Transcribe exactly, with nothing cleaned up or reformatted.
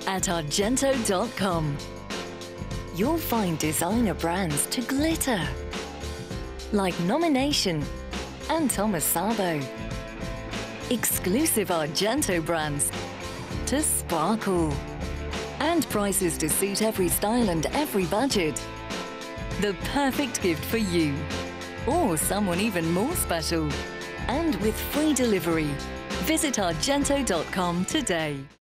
at argento dot com. You'll find designer brands to glitter, like Nomination and Thomas Sabo. Exclusive Argento brands to sparkle. And prices to suit every style and every budget. The perfect gift for you, or someone even more special. And with free delivery. Visit argento dot com today.